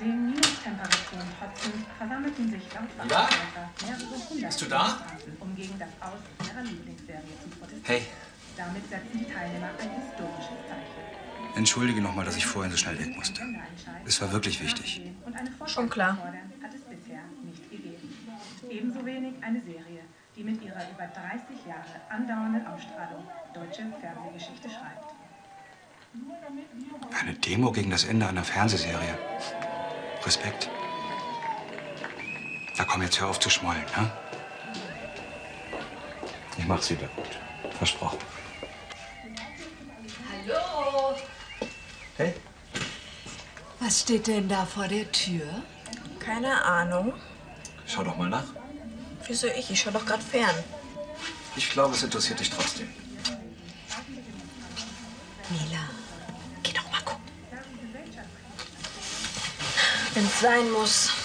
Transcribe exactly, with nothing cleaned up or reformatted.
Den Minustemperaturen trotzend versammelten sich laut Wachleiter mehrere hundert Bist du da? um gegen das Aus ihrer Lieblingsserie zu protestieren. Hey. Damit setzten die Teilnehmer ein historisches Zeichen. Entschuldige nochmal, dass ich vorhin so schnell weg musste. Es war wirklich wichtig. Schon klar. Hat es bisher nicht gegeben. Ebenso wenig eine Serie, die mit ihrer über dreißig Jahre andauernden Ausstrahlung deutsche Fernsehgeschichte schreibt. Eine Demo gegen das Ende einer Fernsehserie. Respekt. Na komm, jetzt hör auf zu schmollen, ne? Ich mach's wieder gut. Versprochen. Hallo? Hey. Was steht denn da vor der Tür? Keine Ahnung. Schau doch mal nach. Wieso ich? Ich schau doch gerade fern. Ich glaube, es interessiert dich trotzdem. Mila, geh doch mal gucken. Wenn's sein muss.